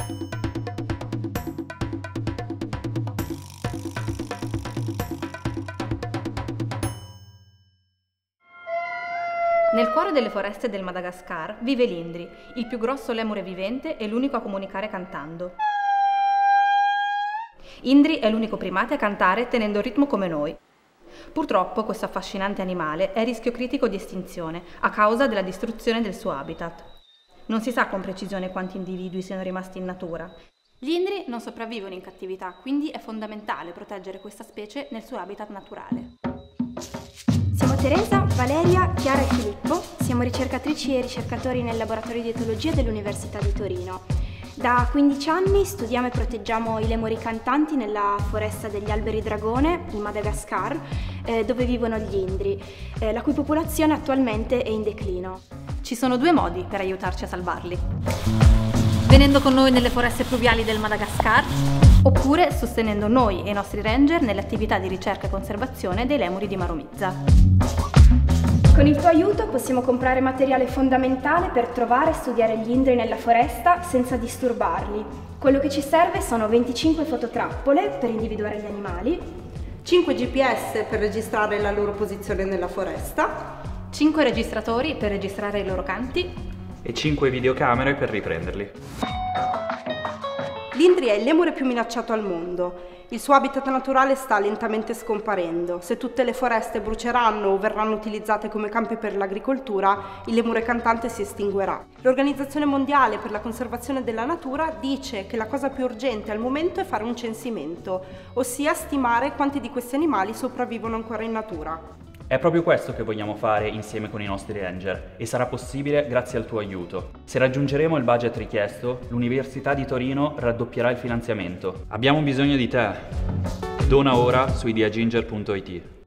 Nel cuore delle foreste del Madagascar vive l'Indri, il più grosso lemure vivente e l'unico a comunicare cantando. Indri è l'unico primate a cantare tenendo il ritmo come noi. Purtroppo questo affascinante animale è a rischio critico di estinzione a causa della distruzione del suo habitat. Non si sa con precisione quanti individui siano rimasti in natura. Gli Indri non sopravvivono in cattività, quindi è fondamentale proteggere questa specie nel suo habitat naturale. Siamo Teresa, Valeria, Chiara e Filippo, siamo ricercatrici e ricercatori nel laboratorio di etologia dell'Università di Torino. Da 15 anni studiamo e proteggiamo i lemuri cantanti nella foresta degli alberi dragone, in Madagascar, dove vivono gli Indri, la cui popolazione attualmente è in declino. Ci sono due modi per aiutarci a salvarli: venendo con noi nelle foreste pluviali del Madagascar, oppure sostenendo noi e i nostri ranger nelle attività di ricerca e conservazione dei lemuri di Maromizza. Con il tuo aiuto possiamo comprare materiale fondamentale per trovare e studiare gli Indri nella foresta senza disturbarli. Quello che ci serve sono 25 fototrappole per individuare gli animali, 5 GPS per registrare la loro posizione nella foresta, 5 registratori per registrare i loro canti e 5 videocamere per riprenderli. L'Indri è il lemure più minacciato al mondo. Il suo habitat naturale sta lentamente scomparendo. Se tutte le foreste bruceranno o verranno utilizzate come campi per l'agricoltura, il lemure cantante si estinguerà. L'Organizzazione Mondiale per la Conservazione della Natura dice che la cosa più urgente al momento è fare un censimento, ossia stimare quanti di questi animali sopravvivono ancora in natura. È proprio questo che vogliamo fare insieme con i nostri ranger e sarà possibile grazie al tuo aiuto. Se raggiungeremo il budget richiesto, l'Università di Torino raddoppierà il finanziamento. Abbiamo bisogno di te. Dona ora su ideaginger.it.